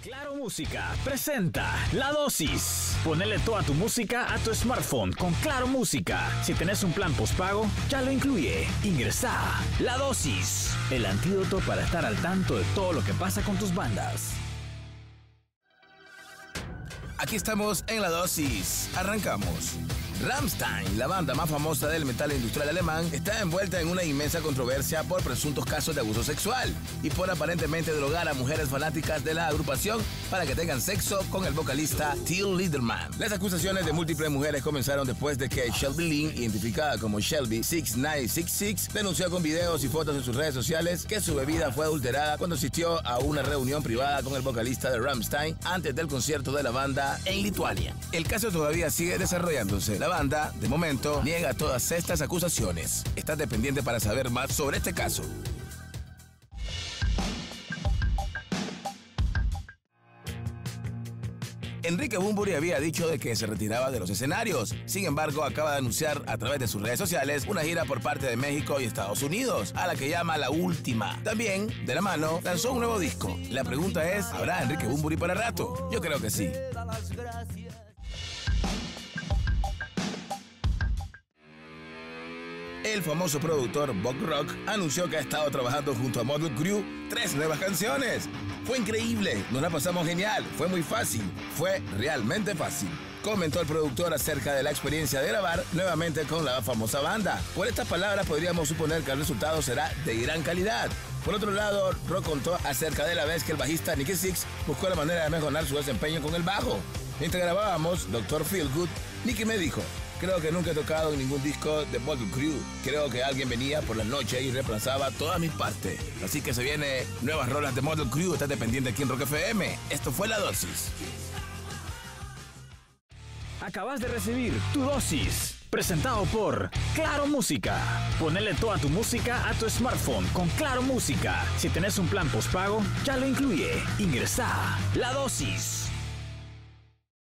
Claro Música presenta La Dosis. Ponele toda tu música a tu smartphone con Claro Música. Si tenés un plan postpago, ya lo incluye. Ingresá. La Dosis, el antídoto para estar al tanto de todo lo que pasa con tus bandas. Aquí estamos en La Dosis. Arrancamos. Rammstein, la banda más famosa del metal industrial alemán, está envuelta en una inmensa controversia por presuntos casos de abuso sexual y por aparentemente drogar a mujeres fanáticas de la agrupación para que tengan sexo con el vocalista Till Lindemann. Las acusaciones de múltiples mujeres comenzaron después de que Shelby Lynn, identificada como Shelby6966, denunció con videos y fotos en sus redes sociales que su bebida fue adulterada cuando asistió a una reunión privada con el vocalista de Rammstein antes del concierto de la banda en Lituania. El caso todavía sigue desarrollándose. La banda, de momento, niega todas estas acusaciones. Estate pendiente para saber más sobre este caso. Enrique Bunbury había dicho de que se retiraba de los escenarios. Sin embargo, acaba de anunciar a través de sus redes sociales una gira por parte de México y Estados Unidos, a la que llama La Última. También, de la mano, lanzó un nuevo disco. La pregunta es, ¿habrá Enrique Bunbury para rato? Yo creo que sí. El famoso productor Bob Rock anunció que ha estado trabajando junto a Mötley Crüe 3 nuevas canciones. Fue increíble, nos la pasamos genial, fue muy fácil, fue realmente fácil. Comentó el productor acerca de la experiencia de grabar nuevamente con la famosa banda. Por estas palabras podríamos suponer que el resultado será de gran calidad. Por otro lado, Rock contó acerca de la vez que el bajista Nicky Six buscó la manera de mejorar su desempeño con el bajo. Mientras grabábamos Dr. Feelgood, Nicky me dijo: creo que nunca he tocado en ningún disco de Mötley Crüe. Creo que alguien venía por la noche y reemplazaba todas mis partes. Así que se vienen nuevas rolas de Mötley Crüe. Estate pendiente aquí en Rock FM. Esto fue La Dosis. Acabas de recibir tu dosis, presentado por Claro Música. Ponele toda tu música a tu smartphone con Claro Música. Si tenés un plan postpago, ya lo incluye. Ingresá. La Dosis.